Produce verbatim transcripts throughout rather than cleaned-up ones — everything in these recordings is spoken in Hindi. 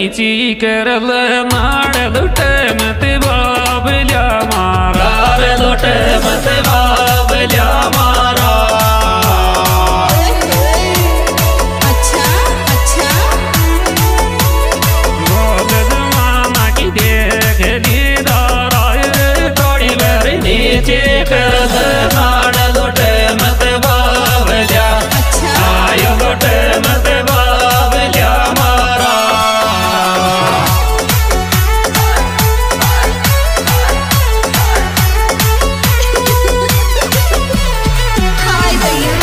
नीची करल माड़ लुटे मत बाबल्या मारा रे लुटे मत बाबल्या मारा। अच्छा अच्छा मामा की देख दीदारा थोड़ी बार नीचे करल माड़ लुटे मत बाबल्या आयो लुटे मत बाबल्या मारा। हाय भैया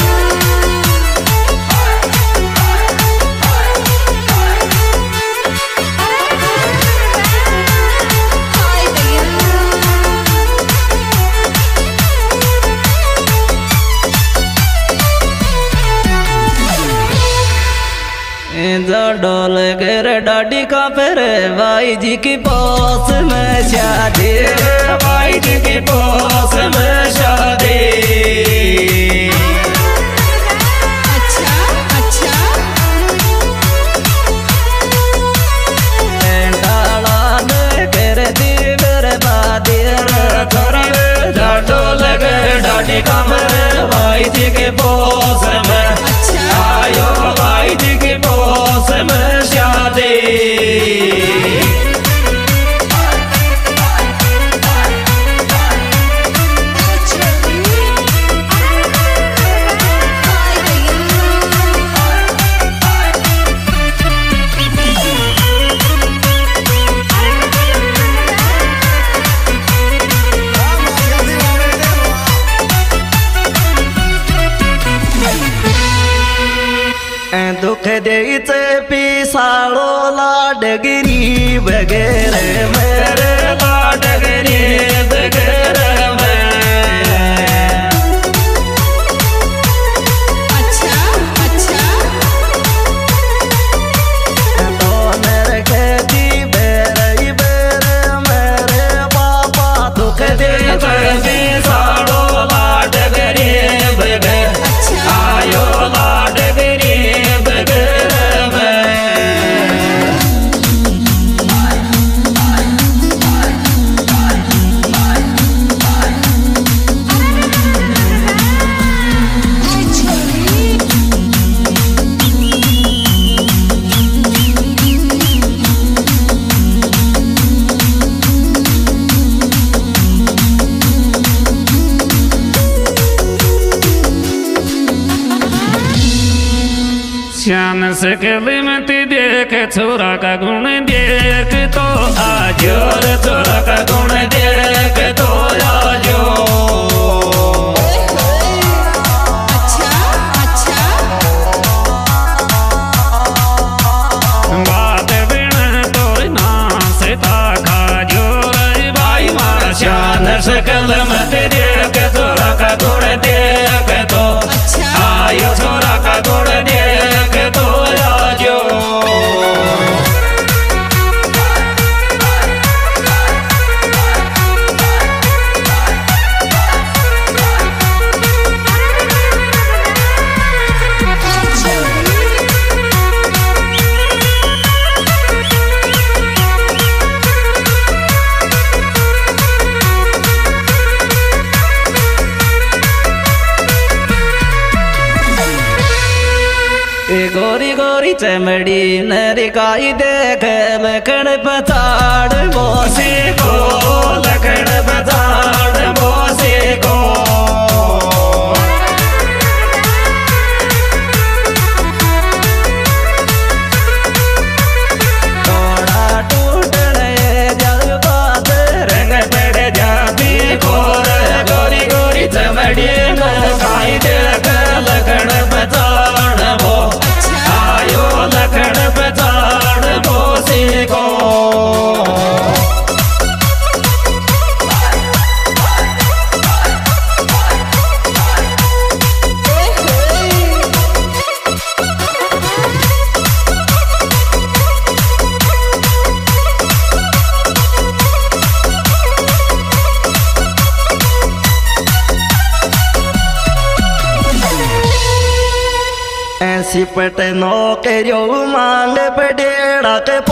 हाय भैया डोल गर डाडी का फिर भाई जी की पोस में शादी भाई जी की पोस में शादी। अच्छा अच्छा डाला दे कर दी बर्बादी थोड़ा डोल गर डाडी का फिर भाई जी की पोस में आयो भाई जी की पोस में शादी। दुख देते पिसाड़ो लाडगिरी वगैरह मेरे लाडगिरी वगैरह में। अच्छा अच्छा तो मेरे खेती बेरे बेरे मेरे पापा दुख देते पिसाड़ो लाडगिरी वगैरह आयो लाडगिरी शान से कलीमती देख छोरा का गुण देख तो आजो रे छोरा का गुण देख तो आजो। अच्छा अच्छा बात बिन तो ना से खा जो रे भाई मार शान से कलीमती देख छोरा का गुण देख तो आयो छोरा का गुण देख तो आजो। गोरी गोरी चमड़ी नरिकाई देख लखन पताड़ मोसे को लखन पताड़ मोसे को थोड़ा टूटने जज्बात रंग पड़ जाती गोर गोरी गोरी चमड़ी नरिकाई देख लखन पताड़ मो आयो लखन पताड़ मोसे को। सिपट नो के जो मांग पडेड़ा के